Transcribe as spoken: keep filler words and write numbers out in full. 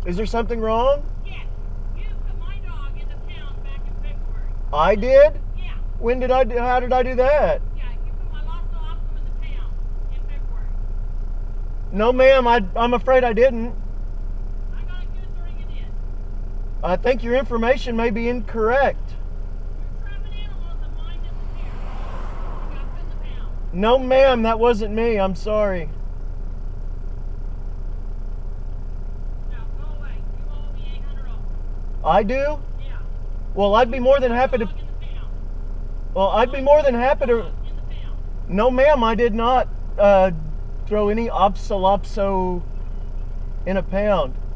Is there something wrong? Yes. You put my dog in the pound back in February. I did? Yeah. When did I do, how did I do that? Yeah, you put my Lhasa Apso in the pound in February. No, ma'am, I, I'm afraid I didn't. I got a good during it in. I think your information may be incorrect. You're trapping animals and mine disappeared. You got put in the pound. No, ma'am, that wasn't me. I'm sorry. Now go away. You owe me eight hundred dollars. I do? Yeah. Well, I'd be more than happy to... Dog in the pound. Well, I'd be more than happy to... Dog in the pound. No, ma'am, I did not uh, throw any Opsolopso in a pound.